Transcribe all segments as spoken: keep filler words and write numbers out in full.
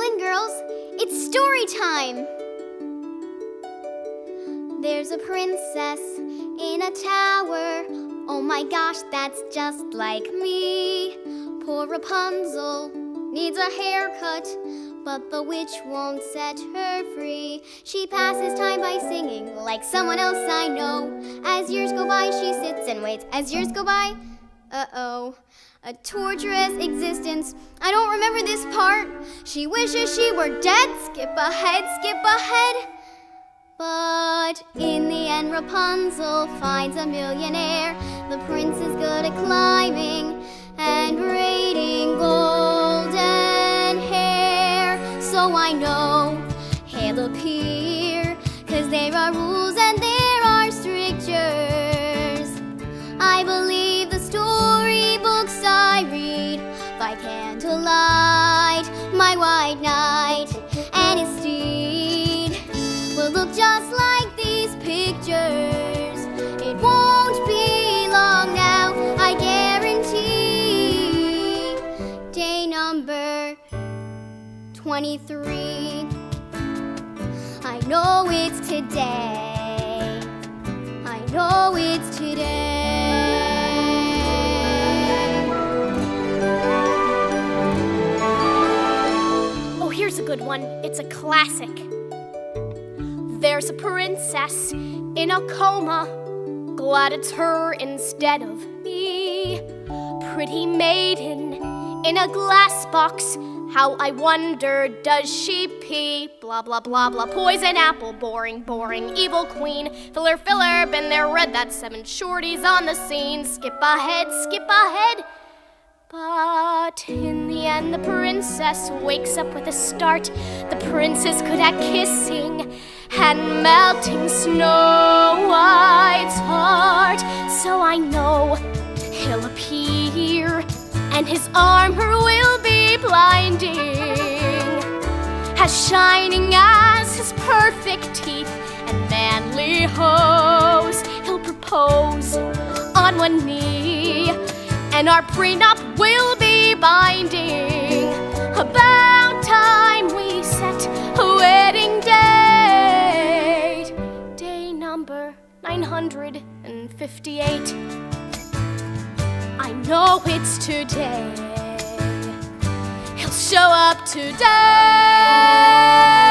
Listen, girls, it's story time. There's a princess in a tower. Oh my gosh, that's just like me. Poor Rapunzel needs a haircut, but the witch won't set her free. She passes time by singing like someone else I know. As years go by, she sits and waits. As years go by, uh-oh. A torturous existence. I don't remember this part. She wishes she were dead. Skip ahead, skip ahead. But in the end, Rapunzel finds a millionaire. The prince is good at climbing and braiding golden hair. So I know he'll appear, 'cause there are rules and there are strictures. I believe the storybooks I read by candlelight. My white knight and his steed will look just like these pictures. It won't be long now, I guarantee. Day number twenty-three. I know it's today. I know it's today. Oh, here's a good one. It's a classic. There's a princess in a coma. Glad it's her instead of me. Pretty maiden in a glass box. How I wonder, does she pee? Blah, blah, blah, blah. Poison apple, boring, boring. Evil queen, filler, filler. Been there, read that. Seven shorties on the scene. Skip ahead, skip ahead. But in the end, the princess wakes up with a start. The prince is good at kissing and melting Snow White's heart. So I know he'll appear, and his armor will be blinding, as shining as his perfect teeth and manly hose. He'll propose on one knee, and our prenup will be binding. About time we set a wedding date. Day number nine hundred fifty-eight. I know it's today. He'll show up today.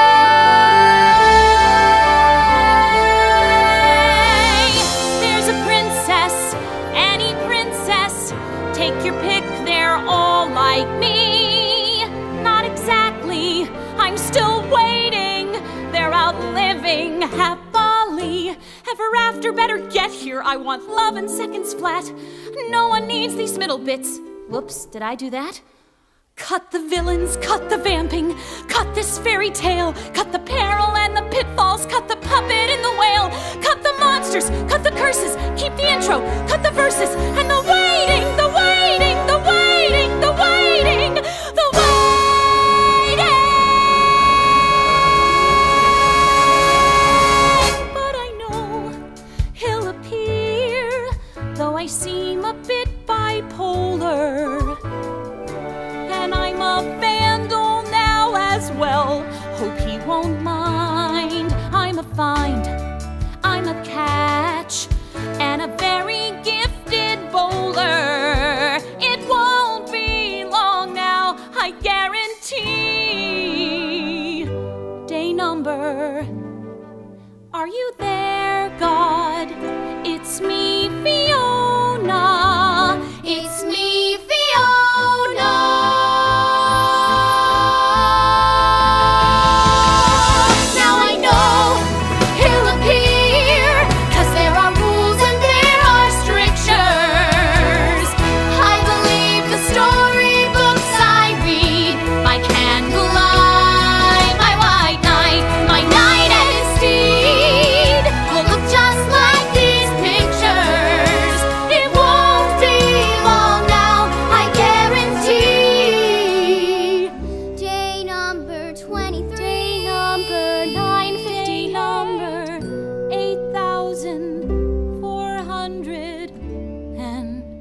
There's a princess, any princess. Take your pick, they're all like me. Not exactly, I'm still waiting. They're outliving happily ever after. Better get here, I want love in seconds flat. No one needs these middle bits. Whoops, did I do that? Cut the villains, cut the vamping, cut this fairy tale, cut the peril and the pitfalls, cut the puppet and the whale, cut the monsters, cut the curses, keep the intro, cut the verses, and the waiting, the waiting, the waiting, the waiting, the waiting. But I know he'll appear, though I seem a bit bipolar. And I'm a vandal now as well. Hope he won't mind. I'm a find, I'm a catch, and a very gifted bowler. It won't be long now, I guarantee. Day number. Are you there, God? It's me, Fiona. It's me, Fiona.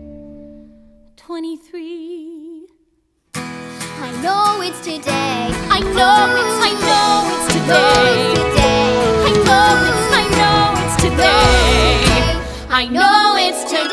Today I know it's, I know it's today. I know it's, I know it's today. I know it's today.